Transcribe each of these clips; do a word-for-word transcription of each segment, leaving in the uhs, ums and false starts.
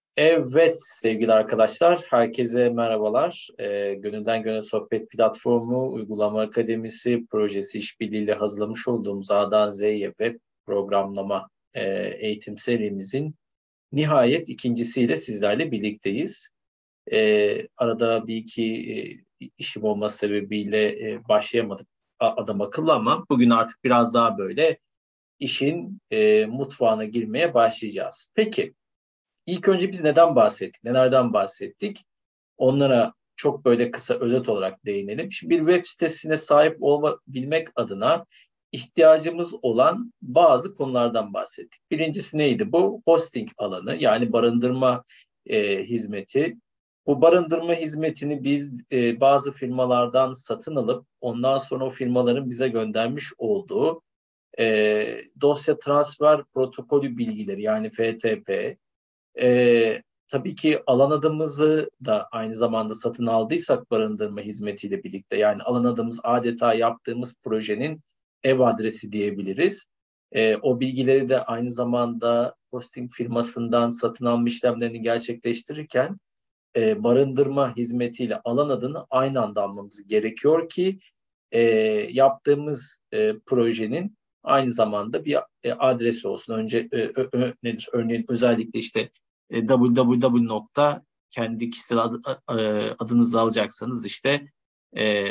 Evet sevgili arkadaşlar, herkese merhabalar. Ee, Gönülden Gönül Sohbet Platformu Uygulama Akademisi projesi işbirliğiyle hazırlamış olduğumuz A'dan Z'ye web programlama e, eğitim serimizin nihayet ikincisiyle sizlerle birlikteyiz. Ee, arada bir iki e, işim olması sebebiyle e, başlayamadık a- adam akıllı ama bugün artık biraz daha böyle işin e, mutfağına girmeye başlayacağız. Peki. İlk önce biz neden bahsettik, nelerden bahsettik? Onlara çok böyle kısa özet olarak değinelim. Şimdi bir web sitesine sahip olabilmek adına ihtiyacımız olan bazı konulardan bahsettik. Birincisi neydi bu? Hosting alanı, yani barındırma e, hizmeti. Bu barındırma hizmetini biz e, bazı firmalardan satın alıp ondan sonra o firmaların bize göndermiş olduğu e, dosya transfer protokolü bilgileri, yani F T P. Ee, tabii ki alan adımızı da aynı zamanda satın aldıysak barındırma hizmetiyle birlikte, yani alan adımız adeta yaptığımız projenin ev adresi diyebiliriz. Ee, o bilgileri de aynı zamanda hosting firmasından satın alma işlemlerini gerçekleştirirken e, barındırma hizmetiyle alan adını aynı anda almamız gerekiyor ki e, yaptığımız e, projenin aynı zamanda bir e, adresi olsun. Önce e, ö, ö, nedir? Örneğin özellikle işte e, www nokta kendi kişisel adı, e, adınızı alacaksanız işte e,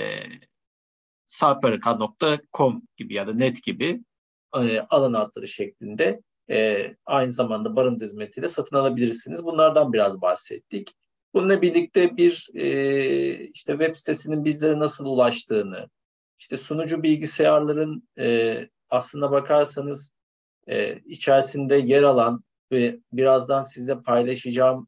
sarparakan nokta com gibi ya da net gibi e, alan adları şeklinde e, aynı zamanda barınma hizmetiyle satın alabilirsiniz. Bunlardan biraz bahsettik. Bununla birlikte bir e, işte web sitesinin bizlere nasıl ulaştığını, işte sunucu bilgisayarların e, aslına bakarsanız e, içerisinde yer alan ve birazdan sizle paylaşacağım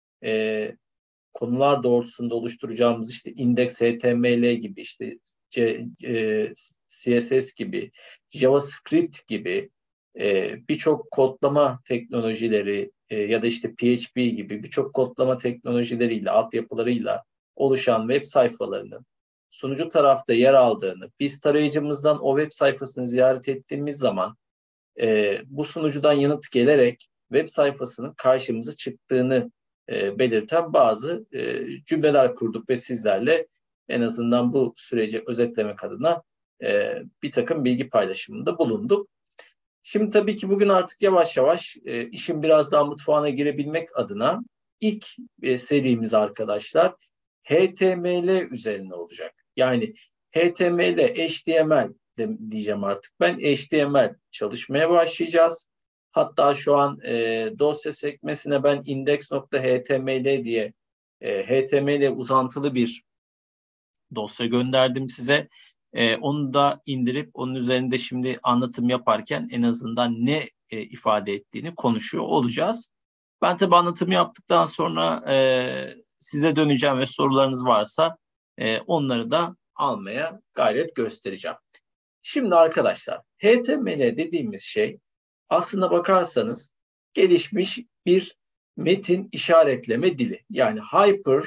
e, konular doğrultusunda oluşturacağımız işte index H T M L gibi, işte C, e, C S S gibi, JavaScript gibi e, birçok kodlama teknolojileri e, ya da işte P H P gibi birçok kodlama teknolojileriyle, altyapılarıyla oluşan web sayfalarının sunucu tarafta yer aldığını, biz tarayıcımızdan o web sayfasını ziyaret ettiğimiz zaman e, bu sunucudan yanıt gelerek web sayfasının karşımıza çıktığını e, belirten bazı e, cümleler kurduk ve sizlerle en azından bu süreci özetlemek adına e, bir takım bilgi paylaşımında bulunduk. Şimdi tabii ki bugün artık yavaş yavaş e, işin biraz daha mutfağına girebilmek adına ilk e, serimiz arkadaşlar H T M L üzerine olacak. Yani H T M L, H T M L de, diyeceğim artık ben. H T M L çalışmaya başlayacağız. Hatta şu an e, dosya sekmesine ben index nokta H T M L diye e, H T M L uzantılı bir dosya gönderdim size. Ee, onu da indirip onun üzerinde şimdi anlatım yaparken en azından ne e, ifade ettiğini konuşuyor olacağız. Ben tabii anlatımı yaptıktan sonra e, size döneceğim ve sorularınız varsa e, onları da almaya gayret göstereceğim. Şimdi arkadaşlar, H T M L dediğimiz şey aslına bakarsanız gelişmiş bir metin işaretleme dili. Yani Hyper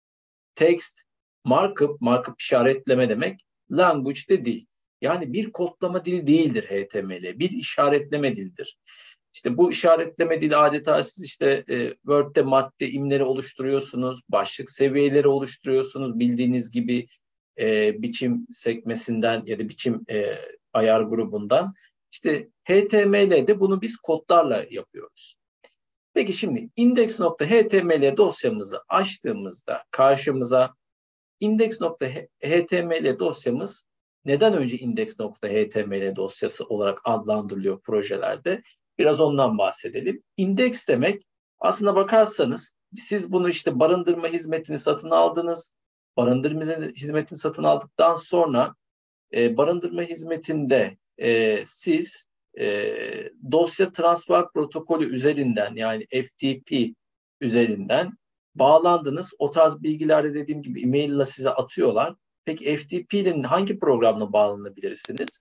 Text markup, markup işaretleme demek, language de değil. Yani bir kodlama dili değildir H T M L, bir işaretleme dilidir. İşte bu işaretleme dili adeta siz işte e, Word'de madde imleri oluşturuyorsunuz, başlık seviyeleri oluşturuyorsunuz bildiğiniz gibi e, biçim sekmesinden ya da biçim e, ayar grubundan. İşte H T M L'de bunu biz kodlarla yapıyoruz. Peki şimdi index nokta H T M L dosyamızı açtığımızda karşımıza index nokta H T M L dosyamız neden önce index nokta H T M L dosyası olarak adlandırılıyor projelerde? Biraz ondan bahsedelim. Index demek, aslına bakarsanız siz bunu işte barındırma hizmetini satın aldınız. Barındırma hizmetini satın aldıktan sonra e, barındırma hizmetinde e, siz e, dosya transfer protokolü üzerinden, yani F T P üzerinden bağlandınız. O tarz bilgilerde dediğim gibi e-mail ile size atıyorlar. Peki F T P ile hangi programla bağlanabilirsiniz?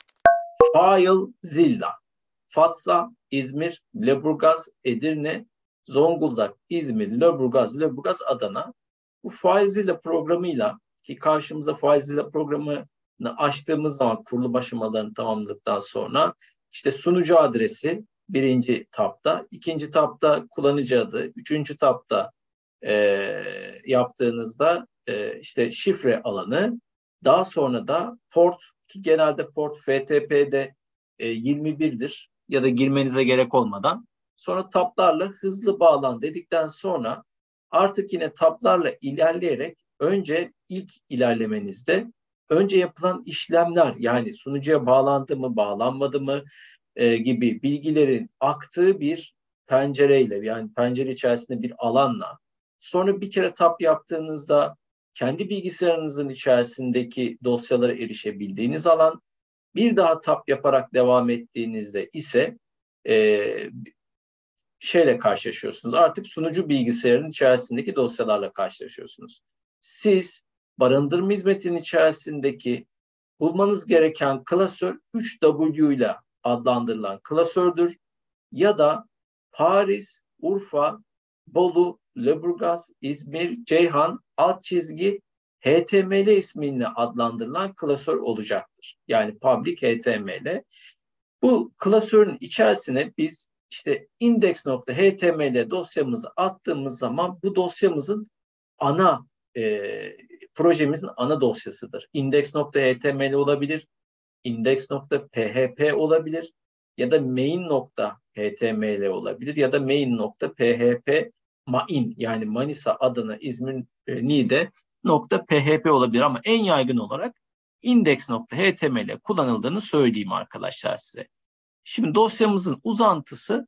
FileZilla, Fatsa, İzmir, Lüleburgaz, Edirne, Zonguldak, İzmir, Lüleburgaz, Lüleburgaz, Adana. Bu FileZilla programıyla, ki karşımıza FileZilla programını açtığımız zaman kurulum aşamalarını tamamladıktan sonra işte sunucu adresi birinci tabda. İkinci tabda kullanıcı adı. Üçüncü tabda e, yaptığınızda e, işte şifre alanı. Daha sonra da port, ki genelde port F T P'de e, yirmi birdir ya da girmenize gerek olmadan. Sonra tablarla hızlı bağlan dedikten sonra artık yine tablarla ilerleyerek önce ilk ilerlemenizde önce yapılan işlemler, yani sunucuya bağlandı mı, bağlanmadı mı e, gibi bilgilerin aktığı bir pencereyle, yani pencere içerisinde bir alanla, sonra bir kere tab yaptığınızda kendi bilgisayarınızın içerisindeki dosyalara erişebildiğiniz alan, bir daha tab yaparak devam ettiğinizde ise e, şeyle karşılaşıyorsunuz. Artık sunucu bilgisayarın içerisindeki dosyalarla karşılaşıyorsunuz. Siz barındırma hizmetinin içerisindeki bulmanız gereken klasör üç W ile adlandırılan klasördür. Ya da Paris, Urfa, Bolu, Lüleburgaz, İzmir, Ceyhan, alt çizgi H T M L ismiyle adlandırılan klasör olacaktır. Yani public H T M L. Bu klasörün içerisine biz işte index.html dosyamızı attığımız zaman bu dosyamızın ana e, projemizin ana dosyasıdır. Index.html olabilir, index.php olabilir ya da main.html olabilir ya da main.php main, yani Manisa, Adana, İzmir, e, Niğde .php olabilir ama en yaygın olarak index.html kullanıldığını söyleyeyim arkadaşlar size. Şimdi dosyamızın uzantısı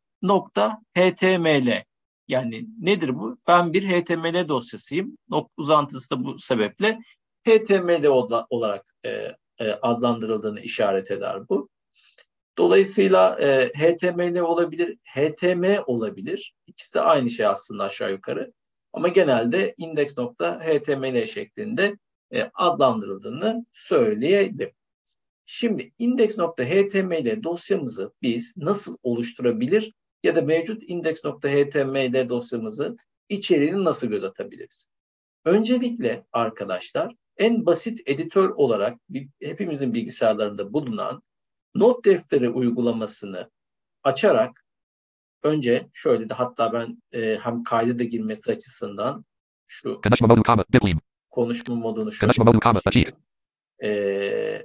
.html. Yani nedir bu? Ben bir H T M L dosyasıyım. Uzantısı da bu sebeple H T M L olarak e, e, adlandırıldığını işaret eder bu. Dolayısıyla e, H T M L olabilir, H T M olabilir. İkisi de aynı şey aslında aşağı yukarı. Ama genelde index.html şeklinde e, adlandırıldığını söyleyelim. Şimdi index.html dosyamızı biz nasıl oluşturabilir ya da mevcut index.html dosyamızı içeriğini nasıl göz atabiliriz? Öncelikle arkadaşlar en basit editör olarak hepimizin bilgisayarlarında bulunan not defteri uygulamasını açarak önce şöyle de, hatta ben e, hem kayda da girmesi açısından şu konuşma modu, comma, diplim. konuşma modunu şöyle Konuşma modu, comma, açayım. Ee,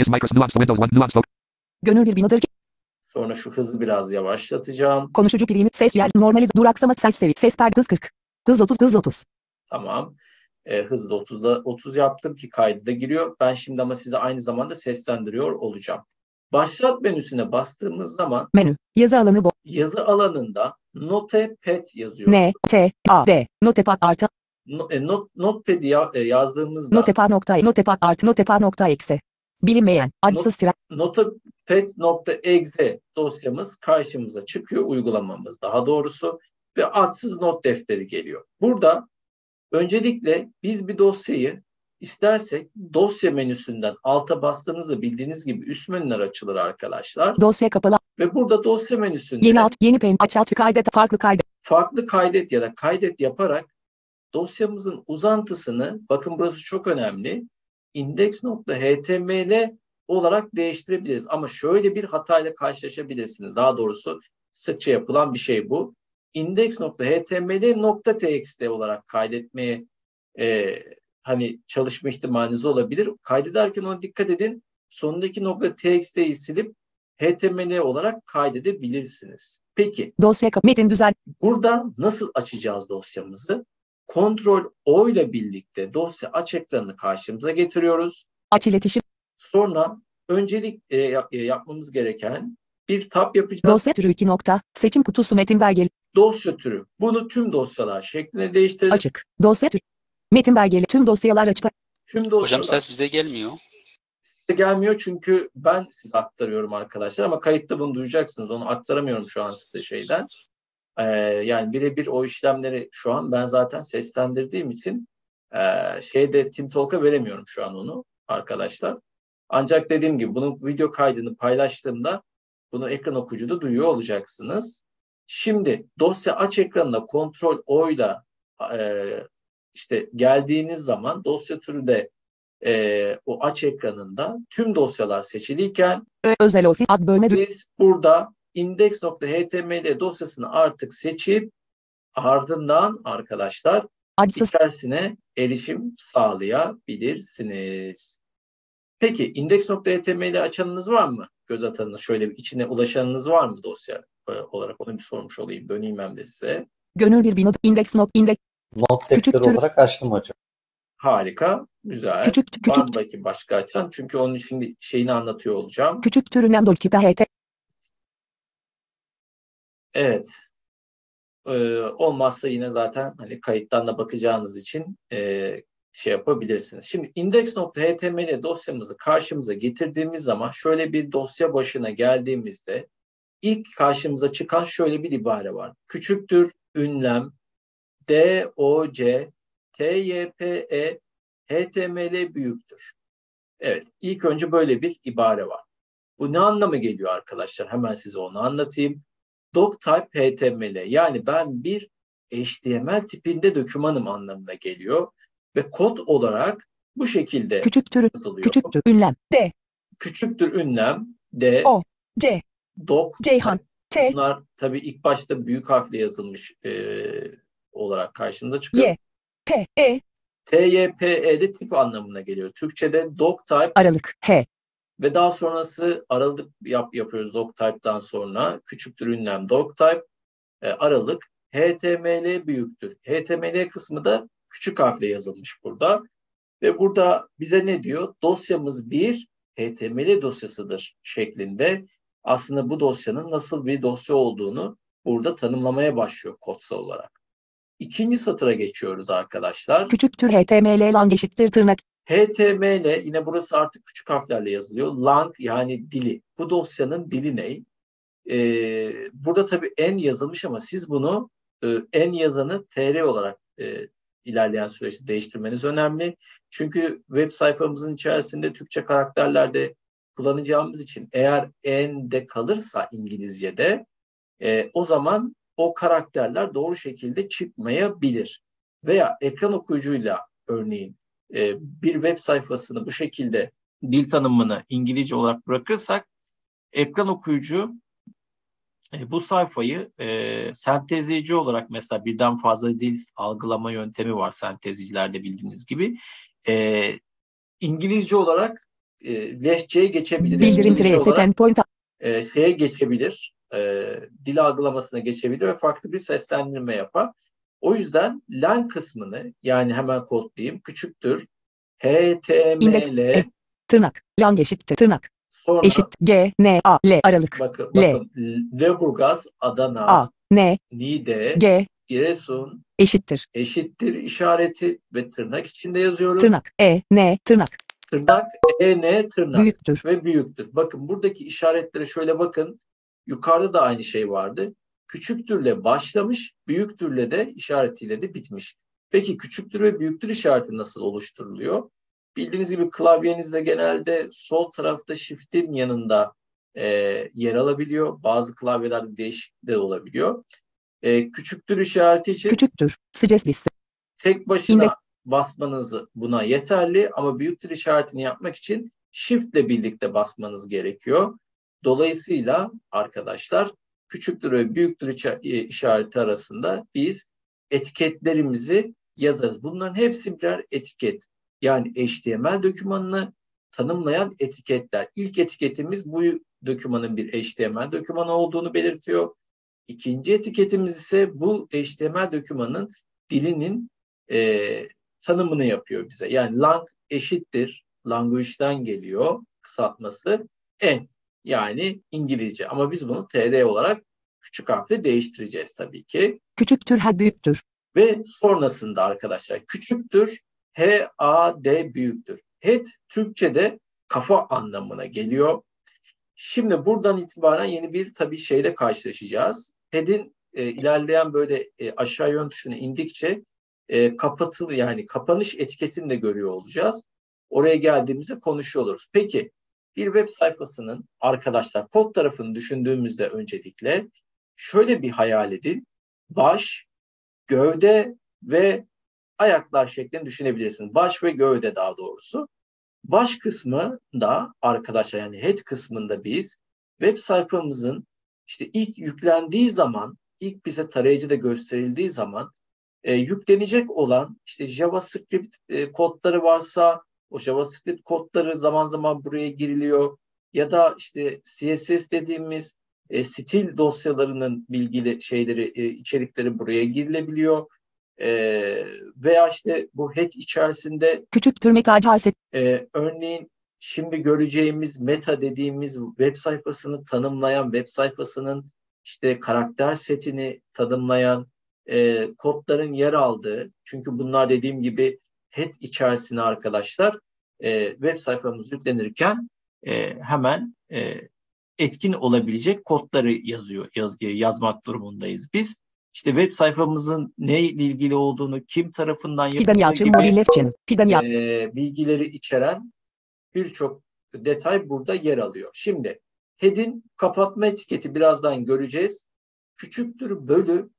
Gönül bir binadır ki. Sonra şu hızı biraz yavaşlatacağım. Konuşucu primi, ses yer, normaliz, duraksama, ses sevi, ses perde, hız kırk. Hız otuz, hız otuz. Tamam. Ee, hızı da otuzda otuz yaptım ki kaydı da giriyor. Ben şimdi ama size aynı zamanda seslendiriyor olacağım. Başlat menüsüne bastığımız zaman Menü, yazı alanı bu. yazı alanında Notepad yazıyor. N, T, A, D, Notepad artı. No, e, not, Notepad ya, e, yazdığımızda Notepad nokta, Notepad artı, Notepad nokta exe. Bilinmeyen, adsız tren. Notepad.exe dosyamız karşımıza çıkıyor, uygulamamız daha doğrusu, ve adsız not defteri geliyor. Burada öncelikle biz bir dosyayı istersek dosya menüsünden alta bastığınızda bildiğiniz gibi üst menüler açılır arkadaşlar. Dosya kapalı. Ve burada dosya menüsünde Yeni alt, yeni pen, aç alt, kaydet, farklı kaydet. farklı kaydet ya da kaydet yaparak dosyamızın uzantısını, bakın burası çok önemli, index.html olarak değiştirebiliriz. Ama şöyle bir hatayla karşılaşabilirsiniz. Daha doğrusu sıkça yapılan bir şey bu. index.html.txt olarak kaydetmeye e, hani çalışma ihtimaliniz olabilir. Kaydederken ona dikkat edin. Sonundaki .txt'yi silip H T M L olarak kaydedebilirsiniz. Peki. Dosya kap, metin düzen. Burada nasıl açacağız dosyamızı? Ctrl O ile birlikte dosya aç ekranını karşımıza getiriyoruz. Aç iletişim. Sonra öncelik e, yapmamız gereken bir tab yapacağız. Dosya türü iki nokta. Seçim kutusu metin belgeli. Dosya türü. Bunu tüm dosyalar şeklinde değiştirelim. Açık. Dosya türü. Metin belgeli. Tüm dosyalar açık. Tüm dosyalar. Hocam ses bize gelmiyor. Size gelmiyor çünkü ben size aktarıyorum arkadaşlar, ama kayıtta bunu duyacaksınız. Onu aktaramıyorum şu an size şeyden. Ee, yani birebir o işlemleri şu an ben zaten seslendirdiğim için e, şeyde TeamTalk'a veremiyorum şu an onu arkadaşlar. Ancak dediğim gibi bunun video kaydını paylaştığımda bunu ekran okuyucuda duyuyor olacaksınız. Şimdi dosya aç ekranına Ctrl O ile e, işte geldiğiniz zaman dosya türü de e, o aç ekranında tüm dosyalar seçiliyken Özel ofis ad bölme. biz burada index.html dosyasını artık seçip ardından arkadaşlar Açsız. içerisine erişim sağlayabilirsiniz. Peki index.html açanınız var mı? Göz atanınız, şöyle bir içine ulaşanınız var mı dosya olarak? Onu bir sormuş olayım. Döneyim hem de size. Gönül bir binot index not index. Not defteri Küçüktür. olarak açtım hocam. Harika, güzel. Küçük Var küçük mı bakayım başka açan? Çünkü onun şimdi şeyini anlatıyor olacağım. küçük türünem dolkipe ht. Evet. Ee, olmazsa yine zaten hani kayıttan da bakacağınız için e, şey yapabilirsiniz. Şimdi index.html dosyamızı karşımıza getirdiğimiz zaman şöyle bir dosya başına geldiğimizde ilk karşımıza çıkan şöyle bir ibare var. Küçüktür ünlem doc type html büyüktür. Evet, ilk önce böyle bir ibare var. Bu ne anlama geliyor arkadaşlar? Hemen size onu anlatayım. Doctype html, yani ben bir H T M L tipinde dokümanım anlamına geliyor ve kod olarak bu şekilde Küçüktür. yazılıyor. Küçüktür ünlem. D. Küçüktür ünlem D. O. C. Doc. Ceyhan. T. Bunlar tabii ilk başta büyük harfle yazılmış e, olarak karşımıza çıkıyor. Y. P. E. type de tip anlamına geliyor. Türkçe'de doctype Aralık. H. ve daha sonrası aralık yap, yapıyoruz doctype'dan sonra. Küçüktür ünlem doctype, e, aralık, html büyüktür. html kısmı da küçük harfle yazılmış burada. Ve burada bize ne diyor? Dosyamız bir H T M L dosyasıdır şeklinde. Aslında bu dosyanın nasıl bir dosya olduğunu burada tanımlamaya başlıyor kodsal olarak. İkinci satıra geçiyoruz arkadaşlar. Küçüktür html lang eşittir tırnak. H T M L, yine burası artık küçük harflerle yazılıyor. Lang yani dili. Bu dosyanın dili ne? Ee, burada tabii en yazılmış ama siz bunu e, en yazanı T R olarak e, ilerleyen süreçte değiştirmeniz önemli. Çünkü web sayfamızın içerisinde Türkçe karakterlerde kullanacağımız için eğer en de kalırsa İngilizce'de e, o zaman o karakterler doğru şekilde çıkmayabilir. Veya ekran okuyucuyla örneğin e, bir web sayfasını bu şekilde dil tanımını İngilizce olarak bırakırsak ekran okuyucu E, bu sayfayı e, sentezleyici olarak, mesela birden fazla dil algılama yöntemi var sentezicilerde bildiğiniz gibi. E, İngilizce olarak e, lehçeye geçebilir. Bildirim İngilizce tire set olarak endpoint. e, şeye geçebilir. E, dil algılamasına geçebilir ve farklı bir seslendirme yapar. O yüzden len kısmını, yani hemen kodlayayım, küçüktür İndeks. html E. Tırnak. Lang eşittir tırnak. sonra Eşit. G. N. A. L. Aralık. bakın, L. bakın Lüleburgaz, Adana, A. N. Niğde, G. Giresun Eşittir. eşittir işareti ve tırnak içinde yazıyoruz. Tırnak. E. N. Tırnak. Tırnak, e, n, tırnak Büyüktür. ve büyüktür. Bakın buradaki işaretlere şöyle bakın. Yukarıda da aynı şey vardı. Küçüktürle başlamış, büyüktürle de işaretiyle de bitmiş. Peki küçüktür ve büyüktür işareti nasıl oluşturuluyor? Bildiğiniz gibi klavyenizde genelde sol tarafta shift'in yanında e, yer alabiliyor. Bazı klavyelerde değişik de olabiliyor. E, küçüktür işareti için Küçüktür. Suggest liste. tek başına İndeks. basmanız buna yeterli ama büyüktür işaretini yapmak için shift ile birlikte basmanız gerekiyor. Dolayısıyla arkadaşlar küçüktür ve büyüktür işareti arasında biz etiketlerimizi yazarız. Bunların hepsi birer etiket. Yani H T M L dokümanını tanımlayan etiketler. İlk etiketimiz bu dokümanın bir H T M L dokümanı olduğunu belirtiyor. İkinci etiketimiz ise bu H T M L dokümanın dilinin e, tanımını yapıyor bize. Yani lang eşittir, language'den geliyor kısaltması, en, yani İngilizce. Ama biz bunu T R olarak küçük harfle değiştireceğiz tabii ki. Küçüktür. H. Büyüktür. Ve sonrasında arkadaşlar küçüktür, H A D büyüktür. Head Türkçe'de kafa anlamına geliyor. Şimdi buradan itibaren yeni bir tabii şeyle karşılaşacağız. Head'in e, ilerleyen böyle e, aşağı yön tuşuna indikçe e, kapatılı, yani kapanış etiketini de görüyor olacağız. Oraya geldiğimizde konuşuyor oluruz. Peki bir web sayfasının arkadaşlar kod tarafını düşündüğümüzde öncelikle şöyle bir hayal edin. Baş, gövde ve ayaklar şeklinde düşünebilirsiniz. Baş ve gövde daha doğrusu. Baş kısmında arkadaşlar, yani head kısmında biz web sayfamızın işte ilk yüklendiği zaman, ilk bize tarayıcıda gösterildiği zaman e, yüklenecek olan işte JavaScript e, kodları varsa o JavaScript kodları zaman zaman buraya giriliyor. Ya da işte C S S dediğimiz e, stil dosyalarının bilgili şeyleri, e, içerikleri buraya girilebiliyor. E, veya işte bu head içerisinde Küçüktür meta charset. e, örneğin şimdi göreceğimiz meta dediğimiz web sayfasını tanımlayan, web sayfasının işte karakter setini tanımlayan e, kodların yer aldığı, çünkü bunlar dediğim gibi head içerisine arkadaşlar e, web sayfamız yüklenirken e, hemen e, etkin olabilecek kodları yazıyor, yaz, yazmak durumundayız biz. İşte web sayfamızın neyle ilgili olduğunu, kim tarafından Fidan yapıldığı Yalçın gibi Mobil Left Fidan Yal e, bilgileri içeren birçok detay burada yer alıyor. Şimdi head'in kapatma etiketi birazdan göreceğiz. Küçüktür bölü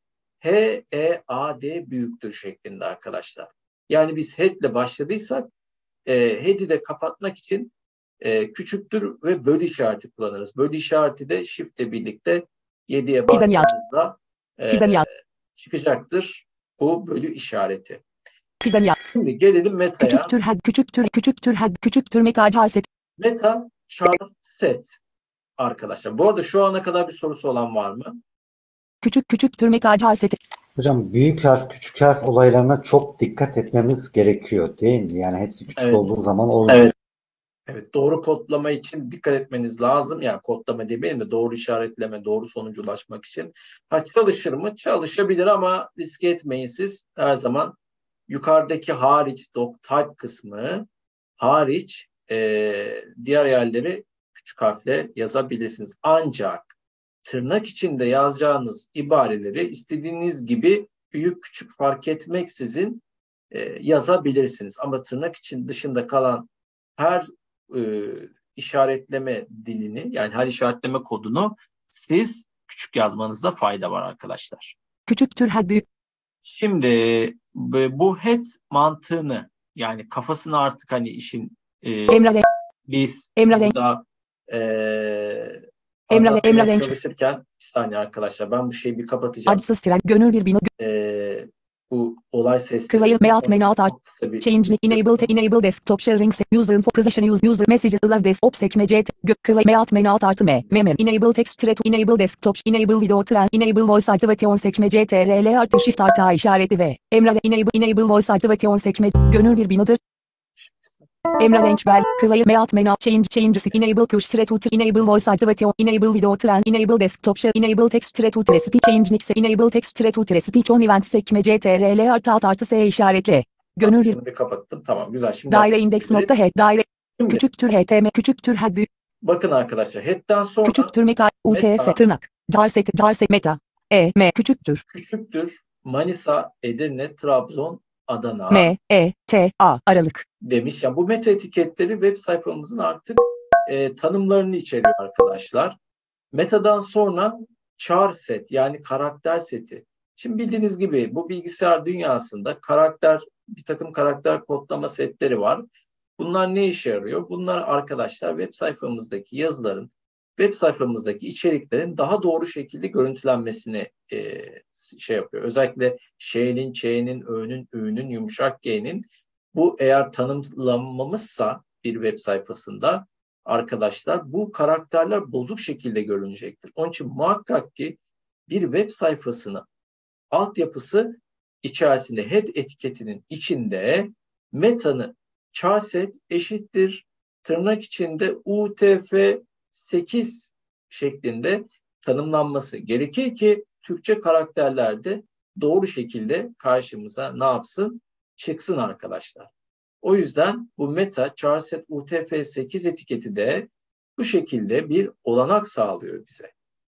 H E A D büyüktür şeklinde arkadaşlar. Yani biz head ile başladıysak e, head'i de kapatmak için e, küçüktür ve bölü işareti kullanırız. Bölü işareti de shift ile birlikte yediye Fidan Yalçın. bastığımızda e, Fidan Yal çıkacaktır bu bölü işareti. Fidan Yal Şimdi gelelim meta'ya. Küçüktür head küçüktür küçüktür head küçüktür meta charset. Meta char set arkadaşlar. Bu arada şu ana kadar bir sorusu olan var mı? Küçük küçüktür meta charset. Hocam büyük harf, küçük harf olaylarına çok dikkat etmemiz gerekiyor değil mi? Yani hepsi küçük Evet. olduğu zaman olmuyor. Evet. Evet, doğru kodlama için dikkat etmeniz lazım. Yani kodlama demeyelim de doğru işaretleme, doğru sonuca ulaşmak için. Ha, çalışır mı? Çalışabilir ama riske etmeyin siz. Her zaman yukarıdaki hariç, doc type kısmı hariç e, diğer yerleri küçük harfle yazabilirsiniz. Ancak tırnak içinde yazacağınız ibareleri istediğiniz gibi büyük küçük fark etmeksizin e, yazabilirsiniz. Ama tırnak için dışında kalan her e, işaretleme dilini, yani her işaretleme kodunu siz küçük yazmanızda fayda var arkadaşlar. Küçüktür head büyük. Şimdi bu head mantığını, yani kafasını artık hani işin e, Emre biz Emre burada e, Emre anlatmaya Emre çalışırken, bir saniye arkadaşlar, ben bu şeyi bir kapatacağım. Acısız tren gönül bir bino. E, bu olay sesleri. Clear Mayout Mayout Art. Çok kısa bir- Change Enable te Enable Desktop Sharing User Info Position Use User Messages Allow Desktop sekmece Gök Clear Mayout Mayout Art M Mem Enable Text Thread Enable Desktop Enable Video Tren Enable Voice Activation sekmece T R L artı Shift artı A işareti ve Emre Enable Enable Voice Activation sekmece gönül bir binodur. Emre Rençber, Clear Mayout Mayout Change Changes Enable Push Thread to Enable Voice Activation Enable Video Tren Enable Desktop Share Enable Text Thread to Recipe Change Nix Enable Text Thread to Recipe On Event sekmece T R L artı alt artı S işaretli. Gönül bir Şunu bir kapattım. Tamam, güzel. Şimdi daire index nokta head daire Şimdi, küçüktür H T M küçüktür head büyük bakın arkadaşlar, head'den sonra küçüktür meta U T F meta- tırnak jarset jarset meta E M küçüktür küçüktür Manisa, Edirne, Trabzon, Adana M E T A aralık demiş. Yani bu meta etiketleri web sayfamızın artık e, tanımlarını içeriyor arkadaşlar. Meta'dan sonra char set, yani karakter seti. Şimdi bildiğiniz gibi bu bilgisayar dünyasında karakter, bir takım karakter kodlama setleri var. Bunlar ne işe yarıyor? Bunlar arkadaşlar web sayfamızdaki yazıların, web sayfamızdaki içeriklerin daha doğru şekilde görüntülenmesini e, şey yapıyor. Özellikle şey'nin, ç'nin, ö'nün, ü'nün, yumuşak g'nin, bu eğer tanımlanmamışsa bir web sayfasında arkadaşlar bu karakterler bozuk şekilde görünecektir. Onun için muhakkak ki bir web sayfasını altyapısı içerisinde head etiketinin içinde metanı charset eşittir tırnak içinde U T F sekiz şeklinde tanımlanması gerekir ki Türkçe karakterlerde doğru şekilde karşımıza ne yapsın? Çıksın arkadaşlar. O yüzden bu meta charset U T F sekiz etiketi de bu şekilde bir olanak sağlıyor bize.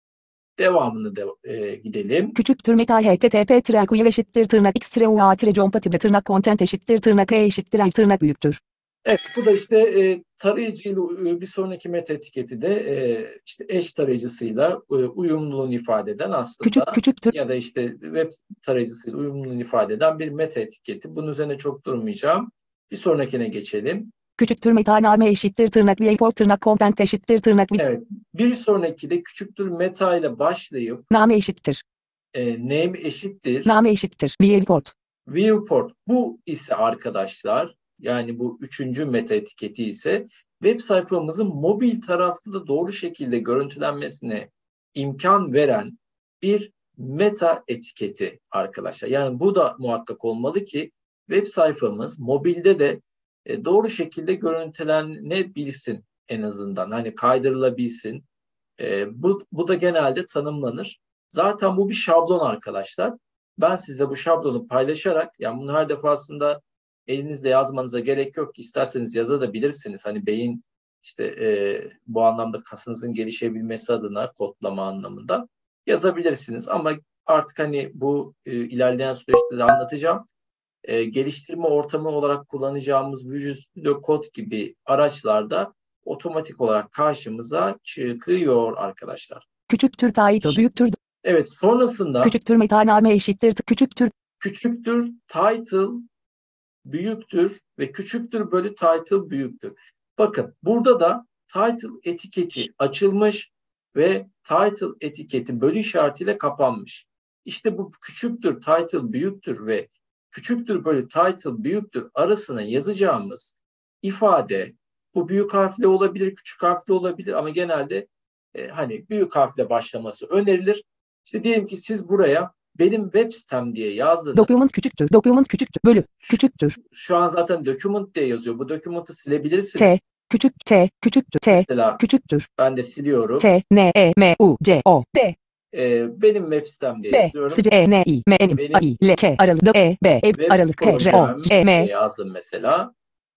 Devamını da e, gidelim. küçüktür meta H T T P tırnak U eşittir tırnak X tire U A tire compatible tırnak content eşittir tırnak E eşittir I tırnak büyüktür. Evet, bu da işte e, tarayıcıyla e, bir sonraki meta etiketi de e, işte eş tarayıcısıyla e, uyumluluğunu ifade eden aslında Küçük küçüktür ya da işte web tarayıcısıyla uyumluluğunu ifade eden bir meta etiketi. Bunun üzerine çok durmayacağım. Bir sonrakine geçelim. Küçüktür metaname eşittir tırnak viewport tırnak content eşittir tırnak vi- Evet. Bir sonraki de küçüktür meta ile başlayıp name eşittir. e, name eşittir Name eşittir. Viewport. viewport. Bu ise arkadaşlar, yani bu üçüncü meta etiketi ise web sayfamızın mobil taraflı da doğru şekilde görüntülenmesine imkan veren bir meta etiketi arkadaşlar. Yani bu da muhakkak olmalı ki web sayfamız mobilde de e, doğru şekilde görüntülenebilsin en azından. Hani kaydırılabilsin. E, bu, bu da genelde tanımlanır. Zaten bu bir şablon arkadaşlar. Ben sizle bu şablonu paylaşarak, yani bunu her defasında elinizle yazmanıza gerek yok. İsterseniz yazabilirsiniz. Hani beyin işte e, bu anlamda kasınızın gelişebilmesi adına kodlama anlamında yazabilirsiniz. Ama artık hani bu e, ilerleyen süreçte de anlatacağım. E, geliştirme ortamı olarak kullanacağımız Visual Studio Code gibi araçlarda otomatik olarak karşımıza çıkıyor arkadaşlar. Küçüktür title büyüktür. Evet, sonrasında Küçüktür metaname eşittir. t- Küçüktür. küçüktür title büyüktür ve küçüktür bölü title büyüktür. Bakın burada da title etiketi açılmış ve title etiketi bölü işaretiyle kapanmış. İşte bu küçüktür title büyüktür ve küçüktür bölü title büyüktür arasına yazacağımız ifade, bu büyük harfle olabilir, küçük harfle olabilir ama genelde e, hani büyük harfle başlaması önerilir. İşte diyelim ki siz buraya benim web sitem diye yazdınız. Document küçüktür. Document küçüktür. Bölü. Küçüktür. Şu an zaten document diye yazıyor. Bu document'ı silebilirsiniz. T. Küçük T. Küçüktür. T. Mesela Küçüktür. ben de siliyorum. T. N. E. M. U. C. O. D. Ee, benim web sitem diye B. yazıyorum. S. C. E. N. I. M. N. Benim A. I. L. K. Aralık. E. B. E. web Aralık. H. R. O. projem C. diye M. yazdım mesela.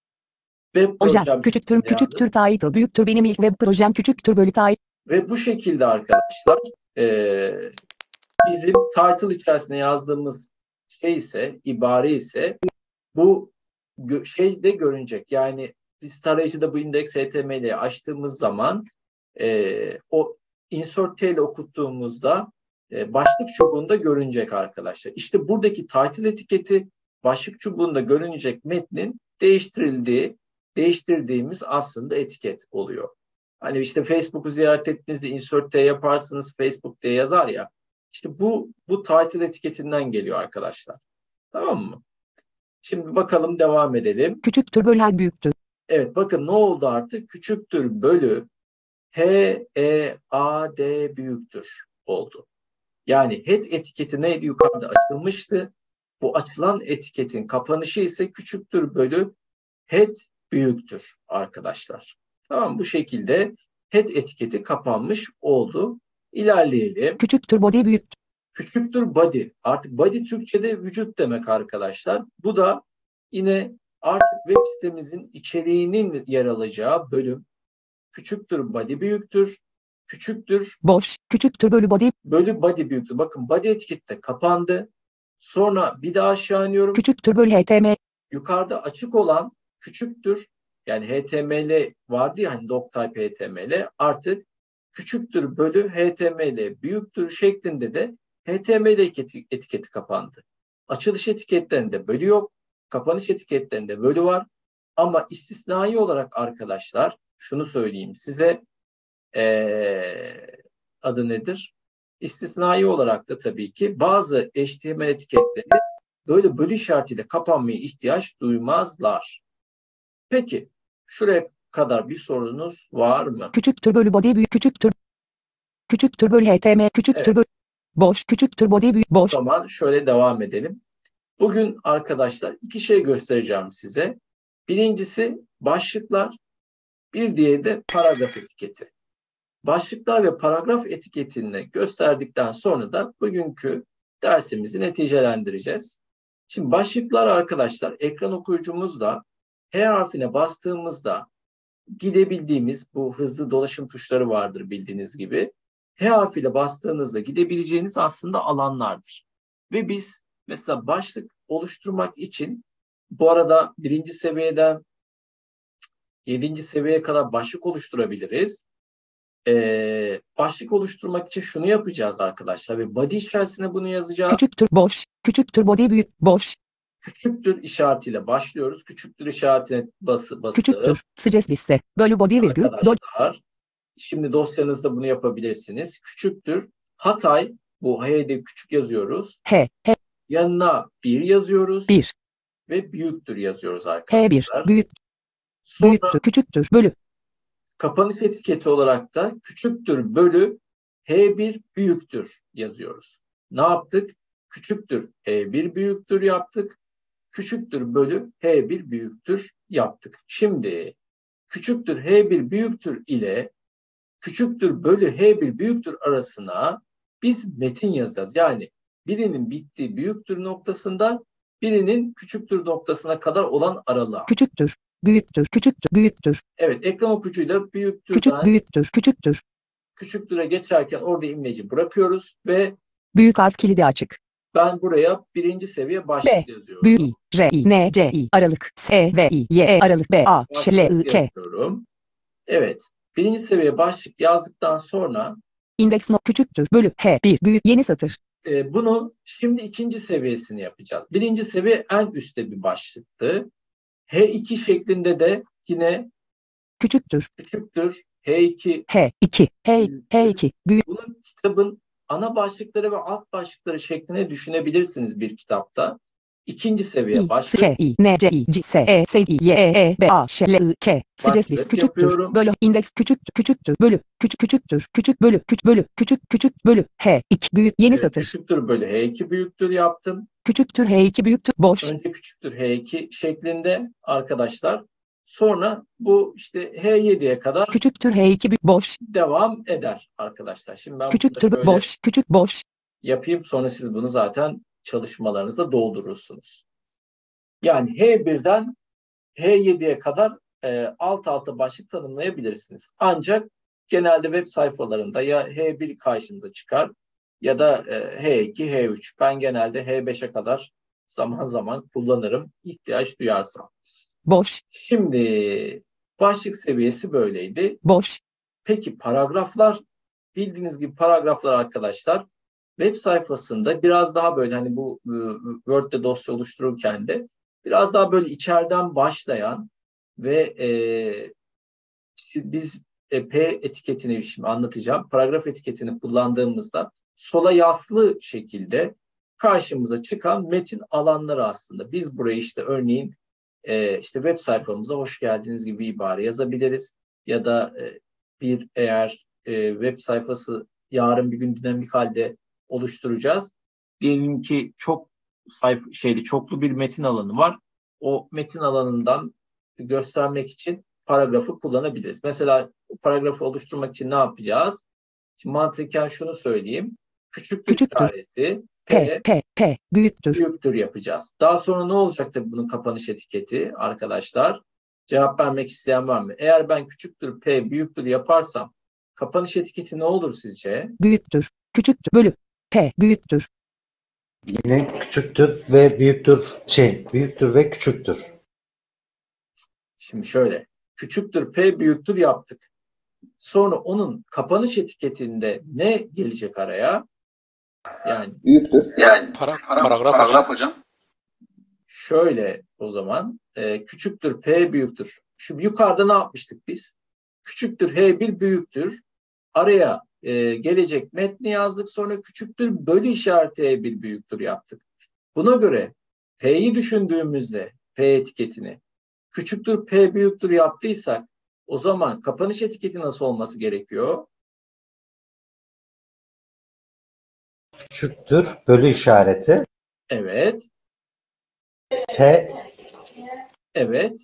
Web Projem. projem Küçüktür. şeklinde Küçüktür yazdım. title. Büyüktür. Benim ilk web projem küçüktür bölü title. Ve bu şekilde arkadaşlar e, bizim title içerisine yazdığımız şey ise, ibare ise bu gö- şey de görünecek. Yani biz tarayıcıda bu index H T M L'yi açtığımız zaman e, o insert T ile okuttuğumuzda e, başlık çubuğunda görünecek arkadaşlar. İşte buradaki title etiketi başlık çubuğunda görünecek metnin değiştirildiği, değiştirdiğimiz aslında etiket oluyor. Hani işte Facebook'u ziyaret ettiğinizde insert T yaparsınız, Facebook diye yazar ya. İşte bu bu title etiketinden geliyor arkadaşlar. Tamam mı? Şimdi bakalım, devam edelim. Küçüktür bölü her büyüktür. Evet, bakın ne oldu artık? Küçüktür bölü H, E, A, D büyüktür oldu. Yani head etiketi neydi? Yukarıda açılmıştı. Bu açılan etiketin kapanışı ise küçüktür bölü head büyüktür arkadaşlar. Tamam, bu şekilde head etiketi kapanmış oldu. İlerleyelim. Küçüktür body büyüktür. Küçüktür body. Artık body Türkçe'de vücut demek arkadaşlar. Bu da yine artık web sitemizin içeriğinin yer alacağı bölüm. Küçüktür body büyüktür. Küçüktür Boş. Küçüktür bölü body. bölü body büyüktür. Bakın body etiketi de kapandı. Sonra bir daha aşağı iniyorum. Küçüktür bölü H T M L. Yukarıda açık olan küçüktür. Yani H T M L vardı ya hani doctype H T M L, artık küçüktür bölü H T M L büyüktür şeklinde de H T M L etiketi, etiketi kapandı. Açılış etiketlerinde bölü yok. Kapanış etiketlerinde bölü var. Ama istisnai olarak arkadaşlar şunu söyleyeyim size, ee, adı nedir? İstisnai olarak da tabii ki bazı H T M L etiketleri böyle bölü işaretiyle kapanmaya ihtiyaç duymazlar. Peki şuraya kadar bir sorunuz var mı? Küçüktür bölü body büyük. Küçüktür. Küçüktür bölü H T M L. Küçüktür Evet. bölü. Boş. Küçüktür body büyük. O Boş. zaman şöyle devam edelim. Bugün arkadaşlar iki şey göstereceğim size. Birincisi başlıklar, bir diğeri de paragraf etiketi. Başlıklar ve paragraf etiketini gösterdikten sonra da bugünkü dersimizi neticelendireceğiz. Şimdi başlıklar arkadaşlar, ekran okuyucumuzda H harfine bastığımızda gidebildiğimiz bu hızlı dolaşım tuşları vardır bildiğiniz gibi. H harfiyle bastığınızda gidebileceğiniz aslında alanlardır. Ve biz mesela başlık oluşturmak için bu arada birinci seviyeden yedinci seviyeye kadar başlık oluşturabiliriz. Ee, başlık oluşturmak için şunu yapacağız arkadaşlar ve body içerisine bunu yazacağız. Küçüktür boş. Küçüktür body büyük. Boş. küçüktür işaretiyle başlıyoruz. Küçüktür işaretine bası, basıp Küçüktür. Suggest liste. Bölü body virgül. Do arkadaşlar şimdi dosyanızda bunu yapabilirsiniz. Küçüktür. Hatay, bu H'de küçük yazıyoruz. H. H. Yanına bir yazıyoruz. bir. Ve büyüktür yazıyoruz H bir. arkadaşlar. Büyük. Sonra Büyüktür. Küçüktür. Bölü. kapanış etiketi olarak da küçüktür bölü H bir büyüktür yazıyoruz. Ne yaptık? Küçüktür H bir büyüktür yaptık. Küçüktür bölü H bir büyüktür yaptık. Şimdi küçüktür H bir büyüktür ile küçüktür bölü H bir büyüktür arasına biz metin yazacağız. Yani birinin bittiği büyüktür noktasından birinin küçüktür noktasına kadar olan aralığa. Küçüktür. Büyüktür. Küçüktür. Büyüktür. Evet, ekran okuyucuyla büyüktürden Küçük. Büyüktür. Küçüktür. küçüktüre geçerken orada imleci bırakıyoruz ve Büyük harf kilidi açık. ben buraya birinci seviye başlık B. yazıyorum. Büyük I. R. I. N. C. I. Aralık. S. V. I. Y. E. Aralık. B. A. Ş. L. I. Başlık K. yazıyorum. Evet. Birinci seviye başlık yazdıktan sonra İndeks not küçüktür. Bölü. H. bir. Büyük. Yeni satır. e, bunu şimdi ikinci seviyesini yapacağız. Birinci seviye en üstte bir başlıktı. H iki şeklinde de yine Küçüktür. küçüktür. H iki. H. iki. H. H. iki. Büyük. Bunun kitabın ana başlıkları ve alt başlıkları şeklinde düşünebilirsiniz bir kitapta. İkinci seviye I. başlık. K. I. N. C. I. C. S. E. S. I. Y. E. E. B. A. Ş. L. I. K. Suggest list. Başlık Küçüktür. yapıyorum. Bölü. İndeks küçüktür. Küçüktür. Bölü. Küçük. Küçüktür. Küçük. Bölü. Küçük. Bölü. Küçük. Küçük. Bölü. H. iki. Büyük. Yeni Evet, satır. küçüktür bölü H iki büyüktür yaptım. Küçüktür. H. iki. Büyüktür. Boş. Önce küçüktür H iki şeklinde arkadaşlar. Sonra bu işte H yediye kadar Küçüktür. H. iki. Büyük. Boş. devam eder arkadaşlar. Şimdi ben Küçüktür. burada şöyle Boş. Küçük. Boş. yapayım, sonra siz bunu zaten çalışmalarınızda doldurursunuz. Yani H birden H yediye kadar e, alt alta başlık tanımlayabilirsiniz. Ancak genelde web sayfalarında ya H bir karşımıza çıkar ya da e, H iki, H üç. Ben genelde H beşe kadar zaman zaman kullanırım ihtiyaç duyarsam. Boş. Şimdi başlık seviyesi böyleydi. Boş. Peki paragraflar, bildiğiniz gibi paragraflar arkadaşlar web sayfasında biraz daha böyle hani bu e, Word'de dosya oluştururken de biraz daha böyle içeriden başlayan ve e, biz e, P etiketini şimdi anlatacağım. Paragraf etiketini kullandığımızda sola yaslı şekilde karşımıza çıkan metin alanları aslında. Biz burayı işte örneğin e, işte web sayfamıza hoş geldiniz gibi bir ibare yazabiliriz. Ya da e, bir eğer e, web sayfası yarın bir gün dinamik halde oluşturacağız. Diyelim ki çok sayfa şeyli çoklu bir metin alanı var. O metin alanından göstermek için paragrafı kullanabiliriz. Mesela paragrafı oluşturmak için ne yapacağız? Şimdi mantıken şunu söyleyeyim. Küçüktür, Küçüktür. işareti P. P P. P. Büyüktür. büyüktür yapacağız. Daha sonra ne olacak tabii bunun kapanış etiketi arkadaşlar? Cevap vermek isteyen var mı? Eğer ben küçüktür P büyüktür yaparsam kapanış etiketi ne olur sizce? Büyüktür. Küçüktür. Bölü. P. Büyüktür. Yine küçüktür ve büyüktür şey büyüktür ve küçüktür. Şimdi şöyle. Küçüktür P büyüktür yaptık. Sonra onun kapanış etiketinde ne gelecek araya? Yani Büyüktür. Yani Para, para, paragraf, paragraf hocam. hocam. şöyle o zaman e, küçüktür P büyüktür. Şu yukarıda ne yapmıştık biz? Küçüktür H bir büyüktür. Araya e, gelecek metni yazdık. Sonra küçüktür bölü işareti H bir büyüktür yaptık. Buna göre P'yi düşündüğümüzde P etiketini küçüktür P büyüktür yaptıysak o zaman kapanış etiketi nasıl olması gerekiyor? Küçüktür bölü işareti Evet. P Evet.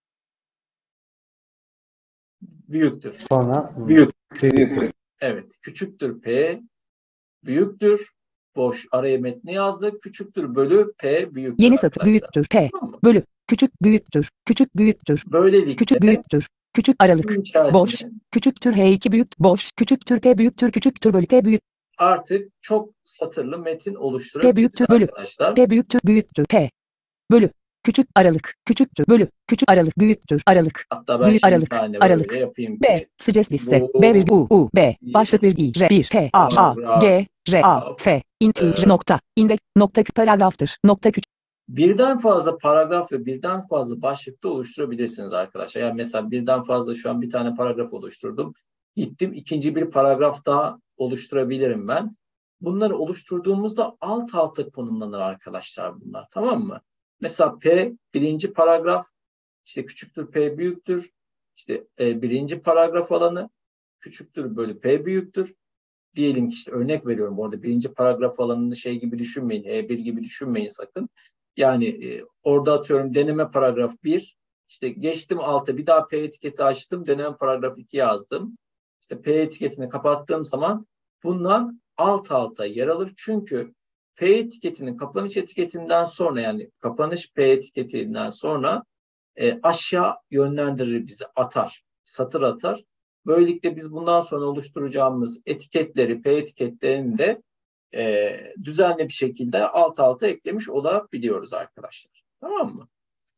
Büyüktür. sonra Büyük. büyüktür. Evet. Küçüktür P. Büyüktür. Boş araya metni yazdık. Küçüktür bölü P büyüktür. Yeni satır. arkadaşlar. Büyüktür. P. Tamam mı? Bölü. Küçük. Büyüktür. Küçük. Büyüktür. Böylelikle Küçük. Büyüktür. Küçük. Aralık. bunun içerisine Boş. Küçüktür. H iki. Büyük. Boş. Küçüktür. P. Büyüktür. Küçüktür. Bölü. P. Büyük. artık çok satırlı metin P oluşturabiliriz büyüktür. Bölü. arkadaşlar. P büyüktür. Büyüktür. P. Bölü. Küçük. Aralık. Küçüktür. Bölü. Küçük. Aralık. Büyüktür. Aralık. Hatta ben Büyük şimdi aralık, bir tane aralık. böyle yapayım. B. ki. Suggest liste. Bu- B virgül U. U. B. Başlık virgül R. bir. P. A. A. G. R. A. F. Int. R. Nokta. İndeks. Nokta. Paragraftır. Nokta küçük. birden fazla paragraf ve birden fazla başlıkta oluşturabilirsiniz arkadaşlar. Yani mesela birden fazla şu an bir tane paragraf oluşturdum. Gittim ikinci bir paragraf daha oluşturabilirim ben. Bunları oluşturduğumuzda alt alta konumlanır arkadaşlar bunlar, tamam mı? Mesela P birinci paragraf, işte küçüktür P büyüktür. İşte e, birinci paragraf alanı küçüktür bölü P büyüktür. Diyelim ki işte örnek veriyorum, orada birinci paragraf alanını şey gibi düşünmeyin, E bir gibi düşünmeyin sakın. Yani e, orada atıyorum deneme paragraf bir, işte geçtim alta bir daha P etiketi açtım, deneme paragraf iki yazdım. İşte P etiketini kapattığım zaman bunlar alt alta yer alır. Çünkü P etiketinin kapanış etiketinden sonra, yani kapanış P etiketinden sonra e, aşağı yönlendirir bizi, atar, satır atar. Böylelikle biz bundan sonra oluşturacağımız etiketleri, P etiketlerini de e, düzenli bir şekilde alt alta eklemiş olabiliyoruz arkadaşlar. Tamam mı?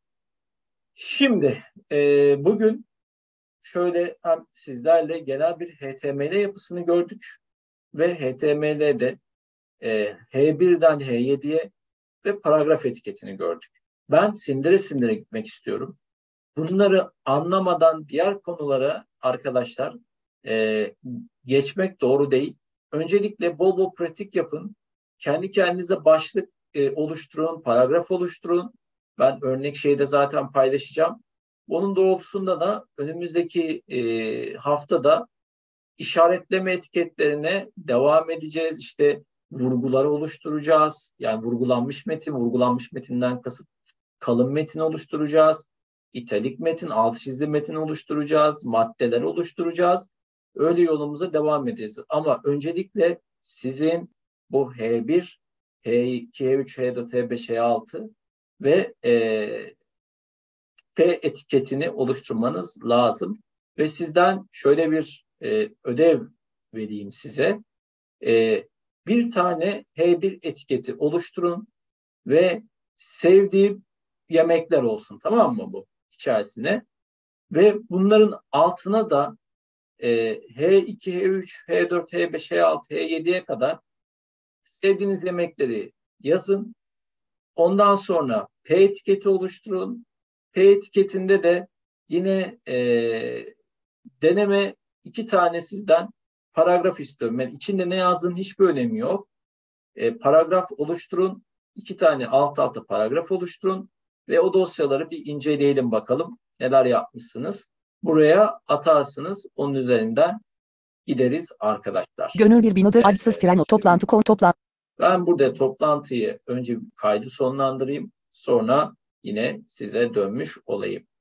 Şimdi e, bugün şöyle hem sizlerle genel bir H T M L yapısını gördük ve H T M L'de e, H birden H yediye ve paragraf etiketini gördük. Ben sindire sindire gitmek istiyorum. Bunları anlamadan diğer konulara arkadaşlar e, geçmek doğru değil. Öncelikle bol bol pratik yapın. Kendi kendinize başlık e, oluşturun, paragraf oluşturun. Ben örnek şeyde zaten paylaşacağım. Onun doğrultusunda da önümüzdeki e, haftada işaretleme etiketlerine devam edeceğiz. İşte vurguları oluşturacağız. Yani vurgulanmış metin, vurgulanmış metinden kasıt kalın metin oluşturacağız. İtalik metin, alt çizili metin oluşturacağız. Maddeler oluşturacağız. Öyle yolumuza devam edeceğiz. Ama öncelikle sizin bu H bir, H iki, H üç, H dört, H beş, H altı ve e, P etiketini oluşturmanız lazım. Ve sizden şöyle bir e, ödev vereyim size. E, bir tane H bir etiketi oluşturun ve sevdiğim yemekler olsun, tamam mı bu içerisine? Ve bunların altına da e, H iki, H üç, H dört, H beş, H altı, H yediye kadar sevdiğiniz yemekleri yazın. Ondan sonra P etiketi oluşturun. P etiketinde de yine e, deneme iki tane sizden paragraf istiyorum. Yani içinde ne yazdığının hiçbir önemi yok. E, paragraf oluşturun. İki tane alt alta paragraf oluşturun. Ve o dosyaları bir inceleyelim bakalım. Neler yapmışsınız. Buraya atarsınız. Onun üzerinden gideriz arkadaşlar. Gönül bir binodur. Evet, Adsız tren toplantı kon toplantı. Ben burada toplantıyı önce kaydı sonlandırayım. Sonra yine size dönmüş olayım.